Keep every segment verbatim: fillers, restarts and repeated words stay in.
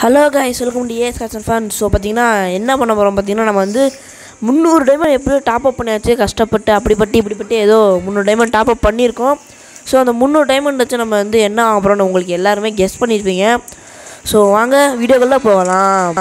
Hello guys, welcome to AS catch and fun. So பார்த்தீங்கன்னா என்ன பண்ண போகிறோம் பார்த்தீங்கன்னா, நம்ம வந்து முந்நூறு டைமண்ட் எப்படியோ டாப் அப் பண்ணியாச்சு. கஷ்டப்பட்டு அப்படிப்பட்டு இப்படிப்பட்டு ஏதோ முந்நூறு டைமண்ட் டாப் அப் பண்ணியிருக்கோம். ஸோ அந்த முந்நூறு டைமண்ட் வச்சு நம்ம வந்து என்ன ஆக போகிறோம்னு உங்களுக்கு எல்லாருமே கெஸ் பண்ணியிருப்பீங்க. ஸோ வாங்க வீடியோக்குள்ளே போகலாம்.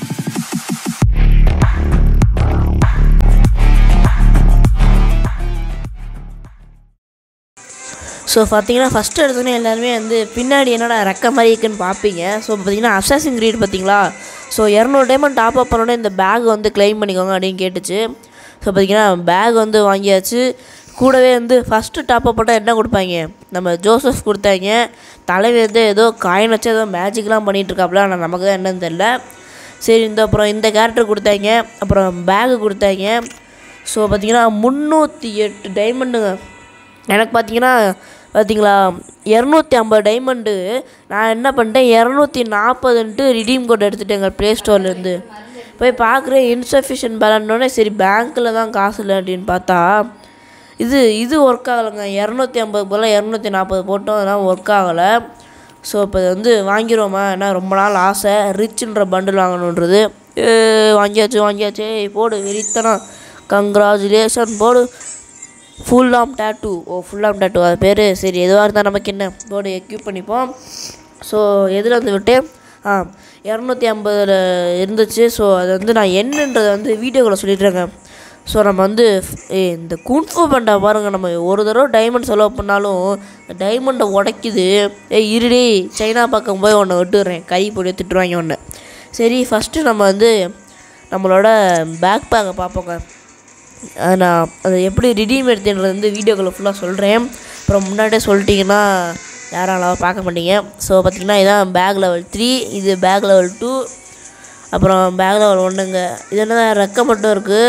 ஸோ பார்த்தீங்கன்னா ஃபஸ்ட்டு எடுத்தோன்னே எல்லாருமே வந்து பின்னாடி என்னடா ரெக்க மாதிரி இருக்குன்னு பார்ப்பீங்க. ஸோ பார்த்தீங்கன்னா அசாசின் கிரீட் பார்த்தீங்களா. ஸோ இரநூறு டைமண்ட் டாப் அப் பண்ணோடனே இந்த பேக் வந்து கிளைம் பண்ணிக்கோங்க அப்படின்னு கேட்டுச்சு. ஸோ பார்த்தீங்கன்னா பேக் வந்து வாங்கியாச்சு. கூடவே வந்து ஃபஸ்ட்டு டாப் அப் பண்ணால் என்ன கொடுப்பாங்க, நம்ம ஜோசப் கொடுத்தாங்க. தலைவி வந்து ஏதோ காயின் வச்சு ஏதோ மேஜிக்லாம் பண்ணிகிட்ருக்காப்புல, ஆனால் நமக்கு தான் என்னன்னு தெரில. சரி, இந்த அப்புறம் இந்த கேரக்டர் கொடுத்தாங்க, அப்புறம் பேகு கொடுத்தாங்க. ஸோ பார்த்தீங்கன்னா முந்நூற்றி எட்டு டைமண்டுங்க. எனக்கு பார்த்தீங்கன்னா பார்த்தீங்களா இரநூத்தி ஐம்பது டைமண்டு. நான் என்ன பண்ணிட்டேன், இரநூத்தி நாற்பதுன்ட்டு ரிடீம் கோட் எடுத்துட்டேங்க ப்ளே ஸ்டோர்லேருந்து. போய் பார்க்குறேன் இன்சஃபிஷியன்ட் பேலன்ஸோடனே சரி பேங்க்கில் தான் காசு இல்லை அப்படின்னு பார்த்தா இது இது ஒர்க் ஆகலைங்க. இரநூத்தி ஐம்பது போல் இரநூத்தி நாற்பது போட்டோம், அதெல்லாம் ஒர்க் ஆகலை. ஸோ இப்போ இது வந்து வாங்கிடுவோமா, ஏன்னா ரொம்ப நாள் ஆசை ரிச்சுன்ற பண்டில் வாங்கணுன்றது. வாங்கியாச்சு வாங்கியாச்சு போடு வெறித்தனம். கங்க்ராச்சுலேஷன் போடு. Full arm tattoo. Oh full arm tattoo அது பேர். சரி, எதுவாக இருந்தால் நமக்கு என்ன, போர்டு எக்யூப் பண்ணிப்போம். ஸோ எதில் வந்து விட்டேன், ஆ இரநூத்தி ஐம்பதில் இருந்துச்சு. ஸோ அது வந்து நான் என்னன்றதை வந்து வீடியோக்குள்ளே சொல்லிடுறேங்க. ஸோ நம்ம வந்து ஏ இந்த குன்ஃபு பண்டா பாருங்கள், நம்ம ஒரு தடவை டைமண்ட் செலவு பண்ணாலும் டைமண்டை உடைக்குது. ஏ இருடி, சைனா பக்கம் போய் ஒன்று விட்டுடுறேன், கை போட்டு திட்டுருவாங்க ஒன்று. சரி, ஃபஸ்ட்டு நம்ம வந்து நம்மளோட பேக் பேக்கை பார்ப்போங்க. நான் அது எப்படி ரிடீம் எடுத்துன்றது வந்து வீடியோக்குள்ளே ஃபுல்லாக சொல்கிறேன். அப்புறம் முன்னாடியே சொல்லிட்டிங்கன்னா யாராலும் பார்க்க மாட்டீங்க. ஸோ பார்த்திங்கன்னா இதான் பேக் லெவல் த்ரீ, இது பேக் லெவல் டூ, அப்புறம் பேக் லெவல் ஒன்றுங்க. இது என்ன ரெக்க மட்டும் இருக்குது,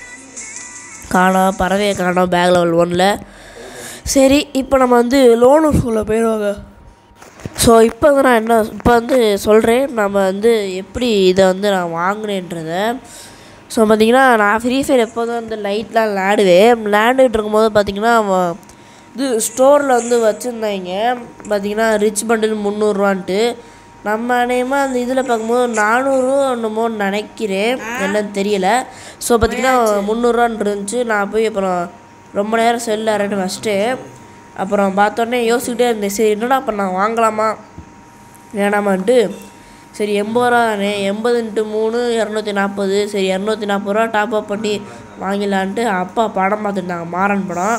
காணோம், பறவையை காணோம் பேக் லெவல் ஒன்றில். சரி, இப்போ நம்ம வந்து லோனு ஸ்கூலில் போயிடுவாங்க. ஸோ இப்போ வந்து நான் என்ன இப்போ வந்து சொல்கிறேன், நம்ம வந்து எப்படி இதை வந்து நான் வாங்கினேன்றதை. ஸோ பார்த்திங்கன்னா நான் ஃப்ரீ ஃபயர் எப்போதும் வந்து லைட்லாம் விளாடுவேன். விளாண்டுக்கிட்டு இருக்கும்போது பார்த்திங்கன்னா இது ஸ்டோரில் வந்து வச்சுருந்தாங்க. பார்த்திங்கன்னா ரிச் பண்டில் முந்நூறுரூவான்ட்டு. நம்ம அநேகமாக அந்த இதில் பார்க்கும்போது நானூறு என்னமோன்னு நினைக்கிறேன், என்னன்னு தெரியல. ஸோ பார்த்திங்கன்னா முந்நூறுரூவான்னு இருந்துச்சு. நான் போய் அப்புறம் ரொம்ப நேரம் செல்லு அரேட்டு வச்சுட்டு அப்புறம் பார்த்தோன்னே யோசிக்கிட்டே இருந்தேன், சரி என்னடா அப்போ நான் வாங்கலாமா வேணாமான்ட்டு. சரி எண்பது ரூபா தானே, எண்பது இன்ட்டு மூணு இரநூத்தி நாற்பது. சரி இரநூத்தி நாற்பது ரூபா டாப் அப் பண்ணி வாங்கிடலான்ட்டு அப்பா படம் பார்த்துருந்தாங்க, மாறன் படம்.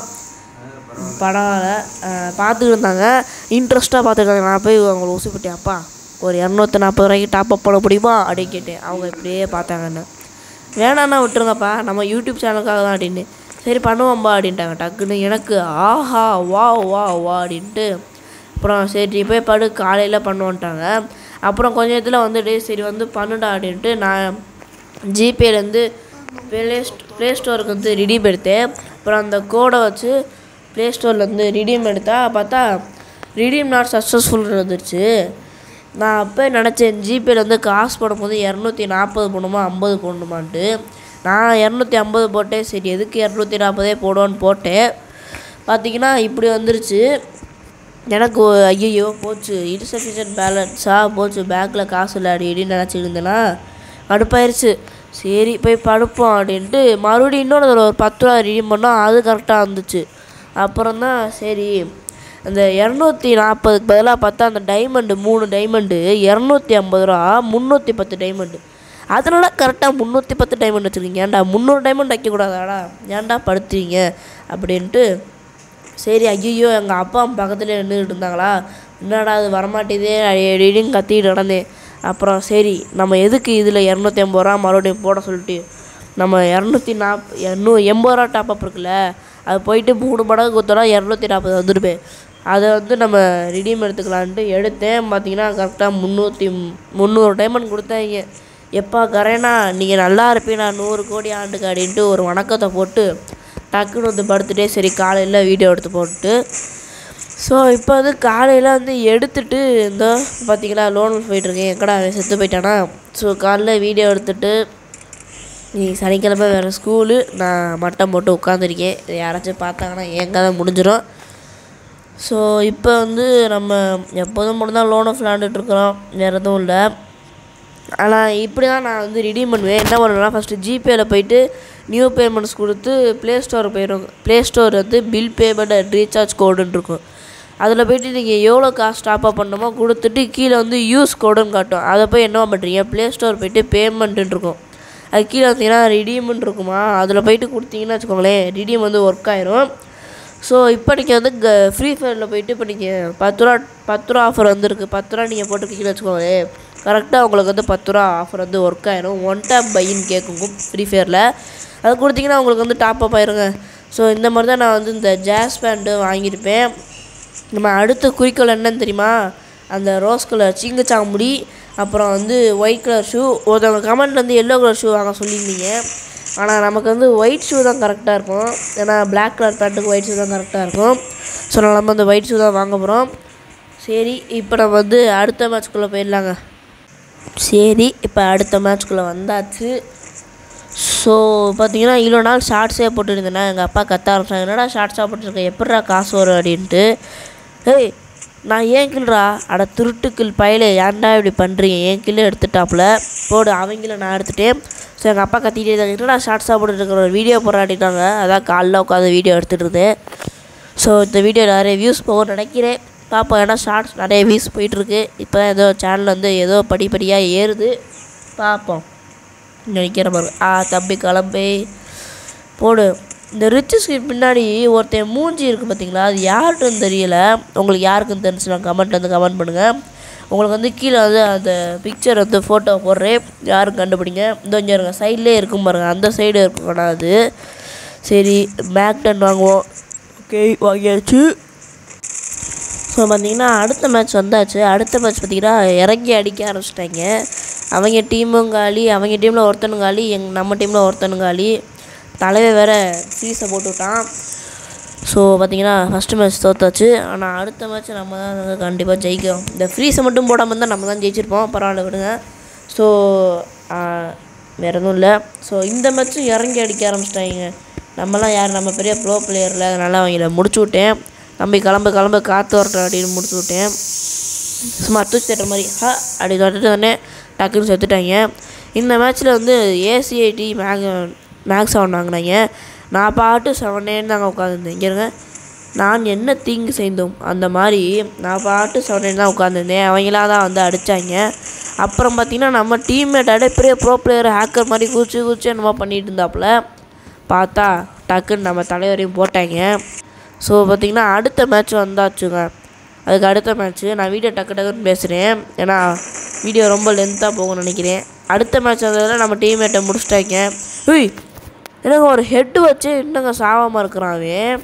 படம் பார்த்துக்கிட்டு இருந்தாங்க, இன்ட்ரெஸ்ட்டாக பார்த்துருக்காங்க. நான் போய் அவங்களை ஊசிப்பட்டேன், அப்பா ஒரு இரநூத்தி நாற்பது ரூபாய்க்கு டாப் அப் பண்ண முடியுமா அப்படின்னு கேட்டேன். அவங்க இப்படியே பார்த்தாங்கன்னு, வேணான்னா விட்டுருங்கப்பா, நம்ம யூடியூப் சேனலுக்காக தான் அப்படின்னு. சரி பண்ணுவோம்பா அப்படின்ட்டாங்க டக்குன்னு. எனக்கு ஆஹா வா வா வா அப்படின்ட்டு அப்புறம் சரி போய் படு காலையில் பண்ணுவோன்ட்டாங்க. அப்புறம் கொஞ்ச நேரத்தில் வந்துட்டு சரி வந்து பண்ணுடா அப்படின்ட்டு நான் ஜிபேலேருந்து ப்ளே ப்ளே ஸ்டோருக்கு வந்து ரிடீம் எடுத்தேன். அப்புறம் அந்த கோடை வச்சு ப்ளே ஸ்டோர்லேருந்து ரிடீம் எடுத்தால் பார்த்தா ரிடீம் நாட் சக்ஸஸ்ஃபுல் வந்துருச்சு. நான் அப்போ நினச்சேன் ஜிபேயில் வந்து காசு போடும்போது இரநூத்தி நாற்பது போடணுமா ஐம்பது போடணுமான்ட்டு. நான் இரநூத்தி ஐம்பது போட்டேன். சரி எதுக்கு இரநூத்தி நாற்பதே போடுவோன்னு போட்டேன். பார்த்திங்கன்னா இப்படி வந்துருச்சு. எனக்கு ஐயோ போச்சு, இன்சஃபிஷியன்ட் பேலன்ஸாக போச்சு, பேங்க்கில் காசு இல்லை அப்படின்னு நினச்சிட்டு இருந்தேன்னா கடுப்பாயிருச்சு. சரி போய் படுப்போம் அப்படின்ட்டு மறுபடியும் இன்னொன்று ஒரு பத்து ரூபா ரீடீம் பண்ணோம், அது கரெக்டாக வந்துச்சு. அப்புறம் தான் சரி அந்த இரநூத்தி நாற்பதுக்கு பதிலாக பார்த்தா அந்த டைமண்டு மூணு டைமண்டு இரநூத்தி ஐம்பது ரூபா முந்நூற்றி பத்து டைமண்டு. அதனால கரெக்டாக முந்நூற்றி பத்து டைமண்ட் வச்சுருக்கீங்க, ஏன்டா முந்நூறு டைமண்ட் வைக்கக்கூடாதாடா, ஏன்டா படுத்துவீங்க அப்படின்ட்டு. சரி ஐயோ எங்கள் அப்பா பக்கத்தில் நின்றுக்கிட்டு இருந்தாங்களா, என்னடா அது வரமாட்டேதே அப்படின்னு கத்திக்கிட்டு நடந்தேன். அப்புறம் சரி நம்ம எதுக்கு இதில் இரநூத்தி ஐம்பது ரூபா மறுபடியும் போட சொல்லிட்டு நம்ம இரநூத்தி நாப் எண்ணூ எண்பது ரூபா டாப்அப் இருக்குல்ல, அது போயிட்டு மூணு மடங்கு கொடுத்தோன்னா இரநூத்தி நாற்பது வந்துருப்பேன். அதை வந்து நம்ம ரிடீம் எடுத்துக்கலான்ட்டு எடுத்தேன். பார்த்திங்கன்னா கரெக்டாக முந்நூற்றி முந்நூறு டைமண்ட் கொடுத்தாங்க. எப்பா கரேனா நீங்கள் நல்லா இருப்பீங்க, நான் நூறு கோடி ஆண்டுக்கு அப்படின்ட்டு ஒரு வணக்கத்தை போட்டு டக்குன்னு வந்து படுத்துட்டே சரி காலையில் வீடியோ எடுத்து போட்டு. ஸோ இப்போ வந்து காலையில் வந்து எடுத்துகிட்டு இந்த பார்த்திங்களா லோன் போயிட்டுருக்கேன், எக்கடா செத்து போயிட்டானா. ஸோ காலைல வீடியோ எடுத்துகிட்டு நீ சனிக்கிழமை வேறு ஸ்கூலு, நான் மட்டம் போட்டு உட்காந்துருக்கேன். யாராச்சும் பார்த்தாங்கன்னா என் கதை முடிஞ்சிடும். ஸோ இப்போ வந்து நம்ம எப்போதும் மட்டும் தான் லோன் ஆஃப் விளாண்டுட்ருக்குறோம், வேறு எதுவும் இல்லை. ஆனால் இப்படி தான் நான் வந்து ரிடீம் பண்ணுவேன். என்ன பண்ணுவேன்னா ஃபஸ்ட்டு ஜிபேயில் போய்ட்டு நியூ பேமெண்ட்ஸ் கொடுத்து ப்ளே ஸ்டோர் போயிடும். ப்ளே ஸ்டோர் வந்து பில் பேமெண்ட் அண்ட் ரீசார்ஜ் கோடுன்னு இருக்கும். அதில் போய்ட்டு நீங்கள் எவ்வளோ காசு டாப்அப் பண்ணணுமோ கொடுத்துட்டு கீழே வந்து யூஸ் கோடுன்னு காட்டும். அதை போய் என்ன பண்ணுறீங்க, ப்ளே ஸ்டோர் போய்ட்டு பேமெண்ட்டுன்னு இருக்கும். அது கீழே வந்தீங்கன்னா ரிடீம்னு இருக்குமா, அதில் போய்ட்டு கொடுத்தீங்கன்னு வச்சுக்கோங்களேன், ரிடீம் வந்து ஒர்க் ஆயிரும். ஸோ இப்போ நீங்கள் வந்து க ஃப்ரீ ஃபயரில் போய்ட்டு இப்போ நீங்கள் பத்து ரூபா பத்து ரூபா ஆஃபர் வந்துருக்கு. பத்து ரூபா நீங்கள் போட்டுக்கிங்கன்னு வச்சுக்கோங்களேன், கரெக்டாக உங்களுக்கு வந்து பத்து ரூபா ஆஃபர் வந்து ஒர்க் ஆயிரும். ஒன் டேப் பைன்னு கேட்கும் ஃப்ரீ ஃபயரில். அது கொடுத்தீங்கன்னா உங்களுக்கு வந்து டாப்அப் ஆயிருங்க. ஸோ இந்த மாதிரி தான் நான் வந்து இந்த ஜாஸ் பேண்ட்டு வாங்கியிருப்பேன். நம்ம அடுத்த குறிக்கோள் என்னன்னு தெரியுமா, அந்த ரோஸ் கலர் சிங்கச்சாங்குடி, அப்புறம் வந்து ஒயிட் கலர் ஷூ. ஒருத்தவங்க கமெண்ட் வந்து எல்லோ கலர் ஷூ வாங்க சொல்லியிருந்தீங்க. ஆனால் நமக்கு வந்து ஒயிட் ஷூ தான் கரெக்டாக இருக்கும். ஏன்னா பிளாக் கலர் பேண்ட்டுக்கு ஒயிட் ஷூ தான் கரெக்டாக இருக்கும். ஸோ நம்ம வந்து ஒயிட் ஷூ தான் வாங்க போகிறோம். சரி, இப்போ நம்ம வந்து அடுத்த மேட்ச்குள்ளே போயிடலாங்க. சரி, இப்போ அடுத்த மேட்ச்குள்ளே வந்தாச்சு. ஸோ பார்த்தீங்கன்னா இவ்வளோ நாள் ஷார்ட்ஸே போட்டுருந்தேன்னா எங்கள் அப்பா கத்த ஆரம்பிச்சாங்க, என்னடா ஷார்ட்ஸாக போட்டுருக்கேன், எப்பட்றா காசு வரும் அப்படின்ட்டு. ஏய் நான் ஏன் கில்றா, அட திருட்டுக்கில் பயில ஏன்டா இப்படி பண்ணுறீங்க, ஏன் கில்லு எடுத்துட்டாப்புல போடு, அவங்கள நான் எடுத்துட்டேன். ஸோ எங்கள் அப்பா கத்திட்டே இருந்தாங்க, என்னடா ஷார்ட்ஸாக போட்டுருக்கிற ஒரு வீடியோ போராட்டிட்டாங்க. அதான் காலைல உட்காந்து வீடியோ எடுத்துகிட்டு இருந்தேன். ஸோ இந்த வீடியோ நிறைய வியூஸ் போகும்னு நினைக்கிறேன், பார்ப்போம். ஏன்னா ஷார்ட்ஸ் நிறைய வியூஸ் போயிட்டுருக்கு. இப்போ தான் ஏதோ சேனல் வந்து ஏதோ படிப்படியாக ஏறுது, பார்ப்போம். நினைக்கிற மாதிரி ஆ தம்பி கிளம்பி போடு. இந்த ரிச்சு ஸ்கிரீன் பின்னாடி ஒருத்தன் மூஞ்சி இருக்குது பார்த்தீங்களா, அது யாருக்குன்னு தெரியல. உங்களுக்கு யாருக்குன்னு தெரிஞ்சுன்னா கமெண்ட் வந்து கமெண்ட் பண்ணுங்கள். உங்களுக்கு வந்து கீழே வந்து அந்த பிக்சர் வந்து ஃபோட்டோ போடுறேன், யாரும் கண்டுபிடிங்க. இந்த கொஞ்சம் இருங்க, சைட்லேயே இருக்கும் பாருங்கள், அந்த சைடு இருக்கும் அது. சரி, மேக்டன் வாங்குவோம். ஓகே, வாங்கியாச்சு. ஸோ பார்த்தீங்கன்னா அடுத்த மேட்ச் வந்தாச்சு. அடுத்த மேட்ச் பார்த்தீங்கன்னா இறங்கி அடிக்க ஆரம்பிச்சிட்டாங்க. அவங்க டீமும் காலி, அவங்க டீமில் ஒருத்தனும் காலி, எங் நம்ம டீமில் ஒருத்தனும் காலி. தலைவர் வேறு ஃப்ரீஸை போட்டுவிட்டான். ஸோ பார்த்தீங்கன்னா ஃபஸ்ட்டு மேட்ச் தோத்தாச்சு. ஆனால் அடுத்த மேட்ச் நம்ம தான் கண்டிப்பாக ஜெயிக்கும். இந்த ஃப்ரீஸை மட்டும் போடாமல் இருந்தால் நம்ம தான் ஜெயிச்சிருப்போம், பரவாயில்ல விடுங்க. ஸோ வேறு எதுவும் இல்லை. ஸோ இந்த மேட்ச்சும் இறங்கி அடிக்க ஆரம்பிச்சிட்டாங்க. நம்மலாம் யார், நம்ம பெரிய ப்ரோ பிளேயரில், அதனால் அவங்கள முடிச்சு விட்டேன். தம்பி கிளம்பு கிளம்பு காற்று வரட்டும் அப்படின்னு முடிச்சு விட்டேன். சும்மா தூச்சி தட்டுற மாதிரி ஹா அப்படி தட்டுட்டு தானே டக்குன்னு செத்துட்டாங்க. இந்த மேட்ச்சில் வந்து ஏசிஐடி மேக் மேக்ஸ் செவன் வாங்கினாங்க. நான் பாட்டு செவனேன்னு தாங்க உட்காந்துருந்தேன். இங்கேருங்க, நான் என்ன தீங்கு செய்தோம் அந்த மாதிரி நான் பாட்டு செவனேன்னு தான் உட்காந்துருந்தேன். அவங்களாம் தான் வந்து அடித்தாங்க. அப்புறம் பார்த்திங்கன்னா நம்ம டீம்மேட் அடைப்பெரிய ப்ரோ பிளேயர் ஹேக்கர் மாதிரி குச்சி குச்சி என்னமோ பண்ணிகிட்டு இருந்தாப்புல, பார்த்தா டக்குன்னு நம்ம தலைவரையும் போட்டாங்க. ஸோ பார்த்திங்கன்னா அடுத்த மேட்ச் வந்தாச்சுங்க. அதுக்கு அடுத்த மேட்ச்சு நான் வீடியோ டக்கு டக்குன்னு பேசுகிறேன், ஏன்னா வீடியோ ரொம்ப லென்த்தாக போகும்னு நினைக்கிறேன். அடுத்த மேட்ச் வந்ததில் நம்ம டீம்மேட்டை முடிச்சிட்டாங்க. உய் என்னங்க ஒரு ஹெட்டு வச்சு இன்னங்க சாவாமல் இருக்கிறான் அவன்.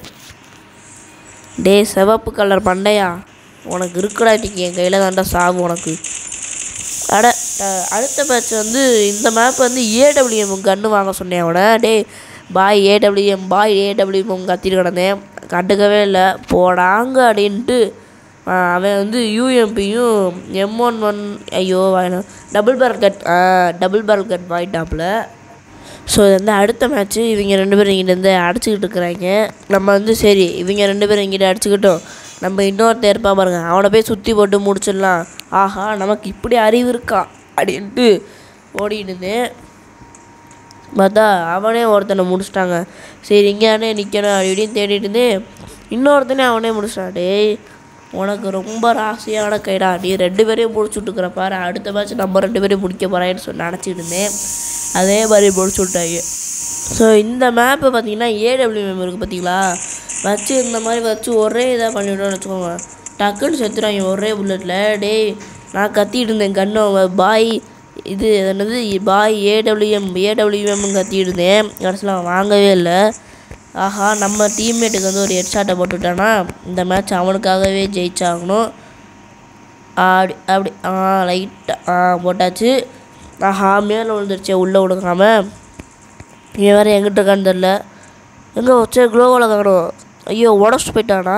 டே சிவப்பு கலர் பண்டையா, உனக்கு இருக்குடா இன்றைக்கி என் கையில் தாண்டா சாவு உனக்கு. அட அடுத்த மேட்ச் வந்து இந்த மேப் வந்து ஏடபிள்யூஎம் கன்று வாங்க சொன்னேன் அவனை. டே பாய் ஏடபிள்யூஎம் பாய் ஏடபிள்யூஎம் கத்திட்டு கிடந்தேன், கண்டுக்கவே இல்லை, போடாங்க அப்படின்ட்டு அவன் வந்து யூஎம்பியும் எம் ஒன் ஒன் ஐயோ double barrel cut double barrel cut வாங்கிட்டாப்புல. ஸோ இது வந்து அடுத்த மேட்ச்சு இவங்க ரெண்டு பேரும் இங்கிட்டேருந்து அடிச்சுக்கிட்டு இருக்கிறாங்க. நம்ம வந்து சரி இவங்க ரெண்டு பேரும் இங்கிட்ட அடிச்சுக்கிட்டோம், நம்ம இன்னொருத்தர் இருப்பா பாருங்க, அவனை போய் சுற்றி போட்டு முடிச்சிடலாம். ஆஹா நமக்கு இப்படி அறிவு இருக்கா அப்படின்ட்டு ஓடிட்டு பார்த்தா அவனே ஒருத்தனை முடிச்சிட்டாங்க. சரி இங்கேயானே நிற்கணும் அப்படி இப்படின்னு தேடிட்டு இருந்தேன், இன்னொருத்தனே அவனே முடிச்சிட்டான். டேய் உனக்கு ரொம்ப ராசியான கைடா, நீ ரெண்டு பேரையும் முடிச்சு விட்டுக்கிற பாரு, அடுத்த மேட்ச் நம்ம ரெண்டு பேரையும் முடிக்க போகிறான்னு சொல்லி நினச்சிட்டு இருந்தேன். அதே மாதிரி முடிச்சு விட்டாங்க. ஸோ இந்த மேப்பு பார்த்தீங்கன்னா ஏடபிள்யூஎம் இருக்குது பார்த்தீங்களா, வச்சு இந்த மாதிரி வச்சு ஒரே இதாக பண்ணிவிட்டோம்னு வச்சுக்கோங்க, டக்குன்னு செத்துறாங்க ஒரே புல்லட்டில். டேய் நான் கத்திட்டு இருந்தேன் கன்னு பாய் இது என்னது பாய் ஏடபிள்யூஎம் ஏடபிள்யூஎம்னு கத்திட்டு இருந்தேன், கடைசியில் அவன் வாங்கவே இல்லை. ஆஹா நம்ம டீம்மேட்டுக்கு வந்து ஒரு ஹெட் ஷாட்டை போட்டுவிட்டானா, இந்த மேட்ச் அவனுக்காகவே ஜெயிச்சாகணும். அப்படி அப்படி ஆ லைட்டாக ஆ போட்டாச்சு. ஆஹா மேலே விழுந்துருச்சே உள்ளே விழுங்காமல். இவன் வேறு எங்கிட்ட இருக்கான்னு தெரில, எங்கே வச்சே க்ளோவில் காணும். ஐயோ உடச்சிட்டு போயிட்டானா.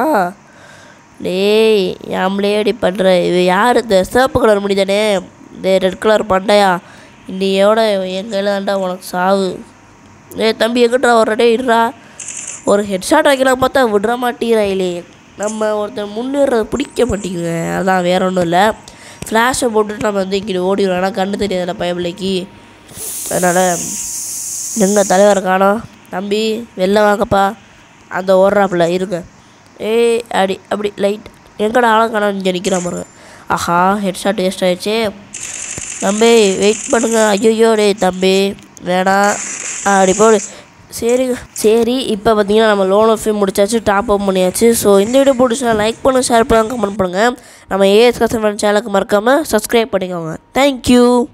டேய் நம்மளே அப்படி பண்ணுற, இவன் யார் இந்த சிவப்பு கலர் முடி தானே, இந்த ரெட் கலர் பண்டையா, இன்னையோட என் கையில் தாண்டா உனக்கு சாவு. ஏ தம்பி எங்கிட்டா வர்ற, டே இருடா ஒரு ஹெட்ஷாட் வைக்கலாம் பார்த்தா விடுற மாட்டேங்கிறாயிலே. நம்ம ஒருத்தர் முன்னேறது பிடிக்க மாட்டேங்குங்க, அதான் வேற ஒன்றும் இல்லை. ஃப்ளாஷை போட்டுட்டு நம்ம வந்து இங்கிட்டு ஓடிடுவோம். ஆனால் கண்ணு தெரியாதுல்ல பயபிள்ளைக்கு. அதனால் எங்கள் தலைவர் காணோம். தம்பி வெளில வாங்கப்பா. அந்த ஓடுறாப்புல இருங்க. ஏய் அடி அப்படி லைட் எங்கடா ஆளும் காணோம். இங்கே நிற்கிற பாருங்க. ஆஹா ஹெட்ஷாட் வேஸ்ட் ஆகிடுச்சு. தம்பி வெயிட் பண்ணுங்க. ஐயோ டே தம்பி வேணாம் அப்படி போடு. சரிங்க சரி இப்போ பார்த்தீங்கன்னா நம்ம லோன் ஆஃபே முடிச்சாச்சு, டாப் அப் பண்ணியாச்சு. ஸோ இந்த வீடியோ பிடிச்சா லைக் பண்ணுங்கள், ஷேர் பண்ணுங்கள், கமெண்ட் பண்ணுங்கள். நம்ம ஏஎஸ் கஸ்டமர் சேனலுக்கு மறக்காமல் சப்ஸ்கிரைப் பண்ணிக்கோங்க. தேங்க்யூ.